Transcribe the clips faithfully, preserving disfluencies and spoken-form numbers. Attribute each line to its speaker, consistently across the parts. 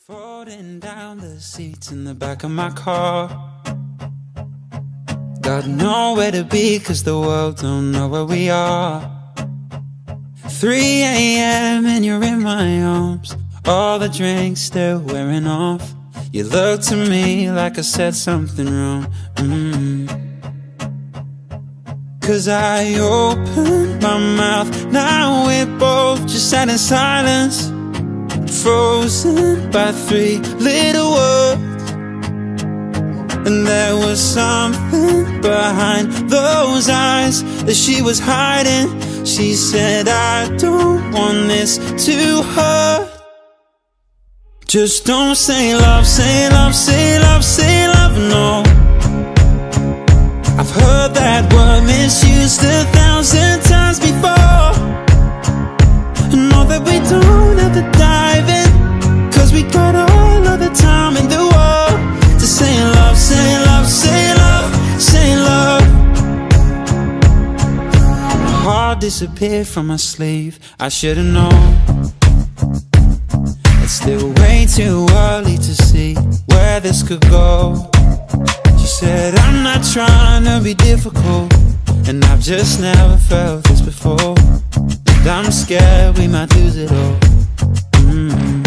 Speaker 1: Folding down the seats in the back of my car. Got nowhere to be cause the world don't know where we are. three a m and you're in my arms. All the drinks still wearing off. You looked at me like I said something wrong. mm. Cause I opened my mouth. Now we're both just sat in silence, frozen by three little words. And there was something behind those eyes that she was hiding. She said, I don't want this to hurt. Just don't say love, say love, say love, say love, no. I've heard that word misused a thousand times before. Know that we don't have to dive in, cause we got all of the time in the world to say love, say love, say love, say love. My heart disappeared from my sleeve. I should've known. It's still way too early to see where this could go. She said, I'm not trying to be difficult, and I've just never felt this before. And I'm scared we might lose it all. mm.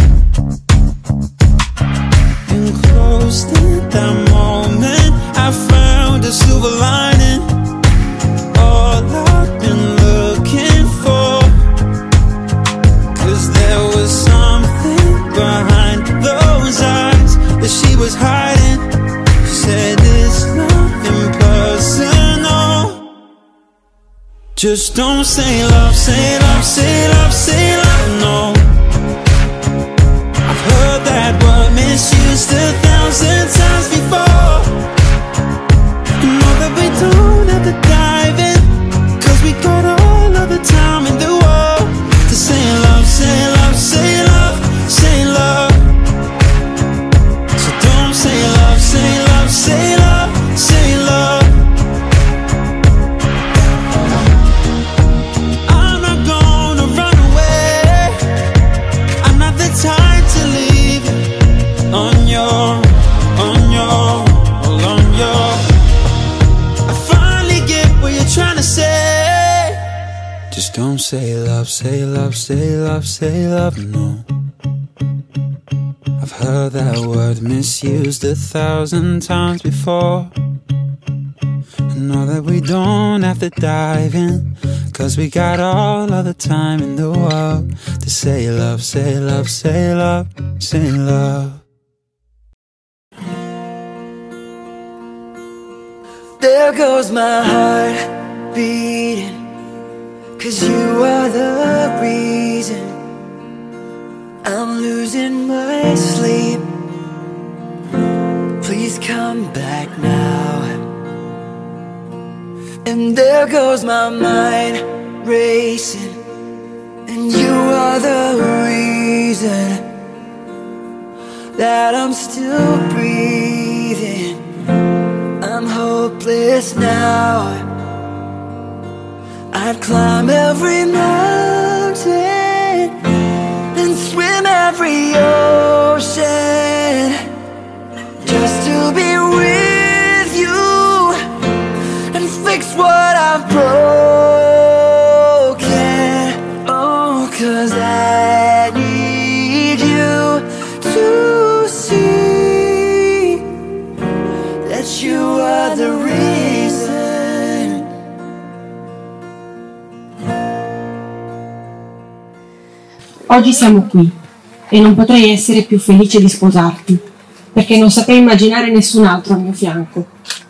Speaker 1: And close to that moment, I found a silver lining. All I've been looking for, cause there was something behind those eyes that she was hiding. She said it's nothing personal. Just don't say love, say love, say love, say love, no. I've heard that word misused a thousand times before. Know that we don't have to dive in, cause we got all of the time in the world to say love, say love, say love, say love. So don't say love, say love, say love, say love. I'm not gonna run away. I'm not the type to leave on your, on your, all on your. I finally get what you're trying to say. Just don't say love, say love, say love, say love, no. I've heard that word misused a thousand times before. And know that we don't have to dive in, cause we got all of the time in the world to say love, say love, say love, say love.
Speaker 2: There goes my heart beating, cause you are the reason I'm losing my sleep. Please come back now. And there goes my mind racing, and you are the reason that I'm still breathing. I'm hopeless now. I'd climb every mountain and swim every ocean just to be with you and fix what I've broken. Oh, cause I need you to see that you are the reason.
Speaker 3: Oggi siamo qui e non potrei essere più felice di sposarti, perché non saprei immaginare nessun altro al mio fianco.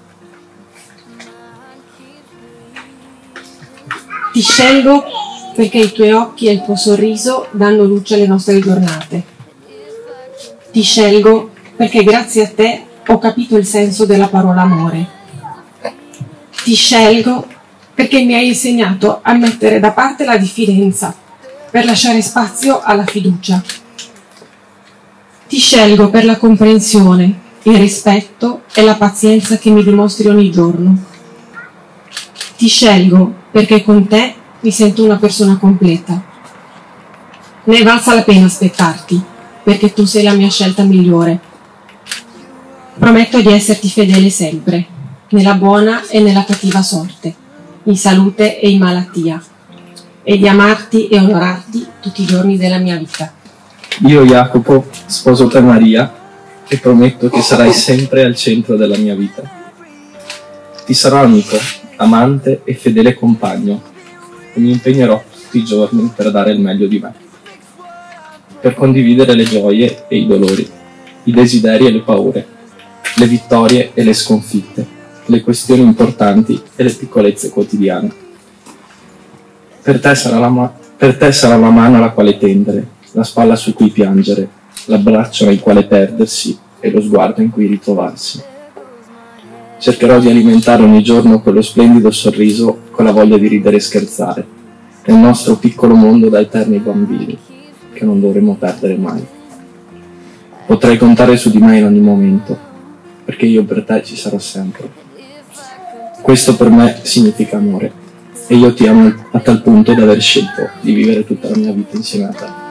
Speaker 3: Ti scelgo perché i tuoi occhi e il tuo sorriso danno luce alle nostre giornate. Ti scelgo perché grazie a te ho capito il senso della parola amore. Ti scelgo perché mi hai insegnato a mettere da parte la diffidenza per lasciare spazio alla fiducia. Ti scelgo per la comprensione, il rispetto e la pazienza che mi dimostri ogni giorno. Ti scelgo perché con te mi sento una persona completa. Ne è valsa la pena aspettarti, perché tu sei la mia scelta migliore. Prometto di esserti fedele sempre, nella buona e nella cattiva sorte, in salute e in malattia, e di amarti e onorarti tutti i giorni della mia vita.
Speaker 4: Io, Jacopo, sposo te Maria, e prometto che sarai sempre al centro della mia vita. Ti sarò amico, amante e fedele compagno, e mi impegnerò tutti i giorni per dare il meglio di me, per condividere le gioie e i dolori, i desideri e le paure, le vittorie e le sconfitte, le questioni importanti e le piccolezze quotidiane. Per te sarà la, ma- per te sarà la mano alla quale tendere, la spalla su cui piangere, l'abbraccio nel quale perdersi e lo sguardo in cui ritrovarsi. Cercherò di alimentare ogni giorno quello splendido sorriso con la voglia di ridere e scherzare, nel nostro piccolo mondo da eterni bambini, che non dovremo perdere mai. Potrai contare su di me in ogni momento, perché io per te ci sarò sempre. Questo per me significa amore, e io ti amo a tal punto da aver scelto di vivere tutta la mia vita insieme a te.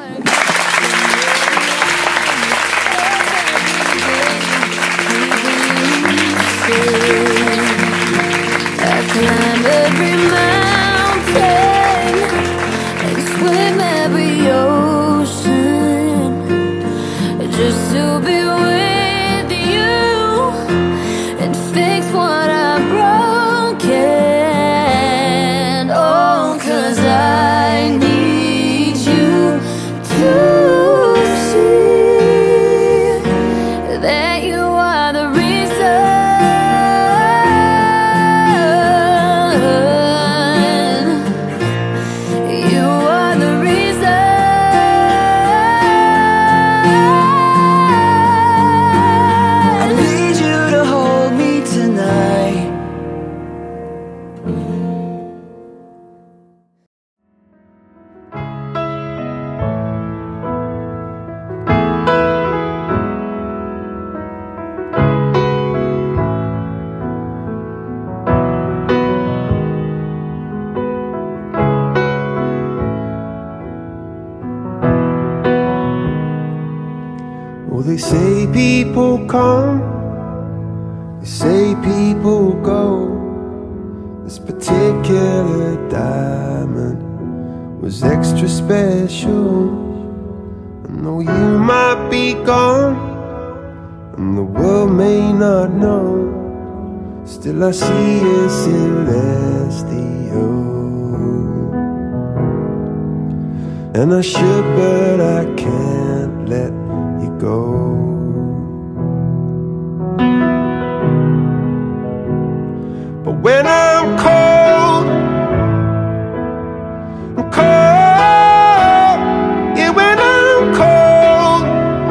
Speaker 5: Oh, they say people come, they say people go. This particular diamond was extra special. And though you might be gone, and the world may not know, still I see a celestial. And I should, but I can't let you go. But when I'm cold, I'm cold. Yeah, when I'm cold,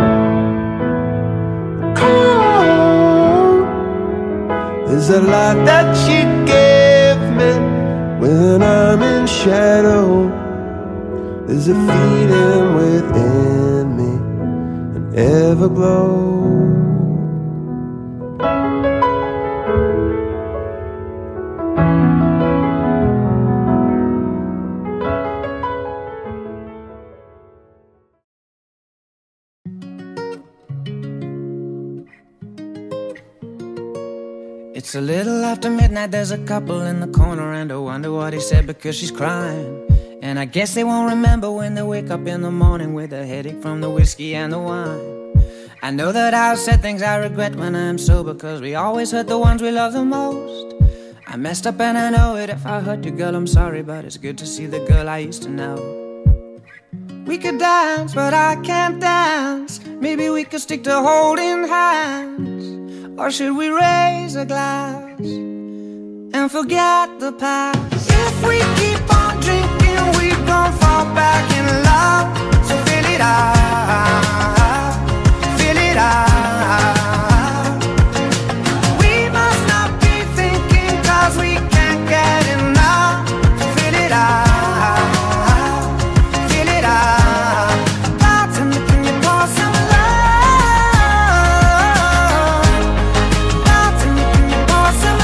Speaker 5: cold. There's a lot that you give me when I'm in shadow. There's a feeling within me, an everglow.
Speaker 6: It's a little after midnight, there's a couple in the corner, and I wonder what he said because she's crying. And I guess they won't remember when they wake up in the morning with a headache from the whiskey and the wine. I know that I've said things I regret when I'm sober, cause we always hurt the ones we love the most. I messed up and I know it. If I hurt you, girl, I'm sorry, but it's good to see the girl I used to know. We could dance, but I can't dance. Maybe we could stick to holding hands. Or should we raise a glass and forget the past? If we keep on drinking, we gon' fall back in love. So fill it up, fill it up. We must not be thinking, cause we can't get enough. So fill it up, fill it up. Bartender, can you pour some love? Bartender, can you pour some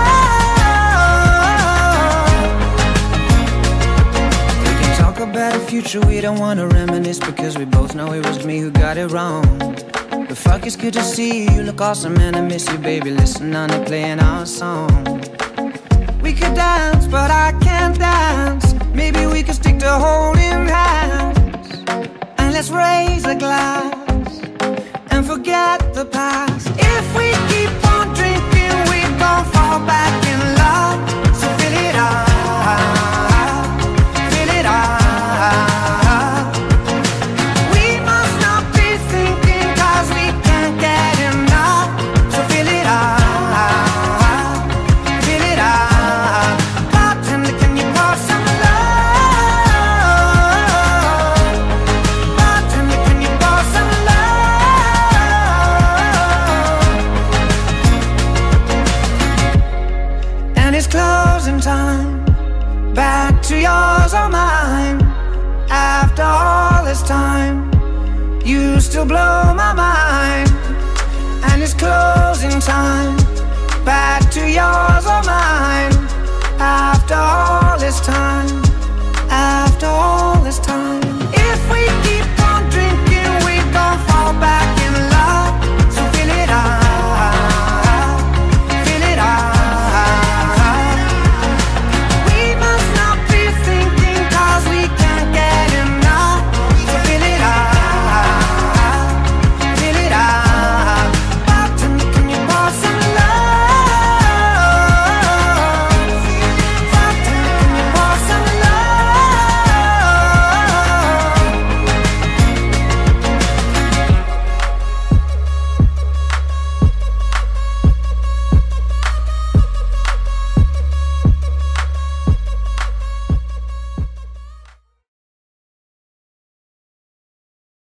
Speaker 6: love? We can talk about a few future we don't wanna reminisce, because we both know it was me who got it wrong. But fuck, it's good to see you, you look awesome and I miss you, baby. Listen, on and playing our song. We could dance, but I can't dance. Maybe we could stick to holding hands. And let's raise a glass and forget the past. If we keep on drinking, we gon' fall back in love. So fill it up, fill it up. We must not be thinking, cause we can't get enough. So fill it up, fill it up. Bartender, can you pour some love? Bartender, can you pour some love? And it's closing time. Back to yours or mine. After all this time, you still blow my mind. And it's closing time. Back to yours or mine. After all this time, after all this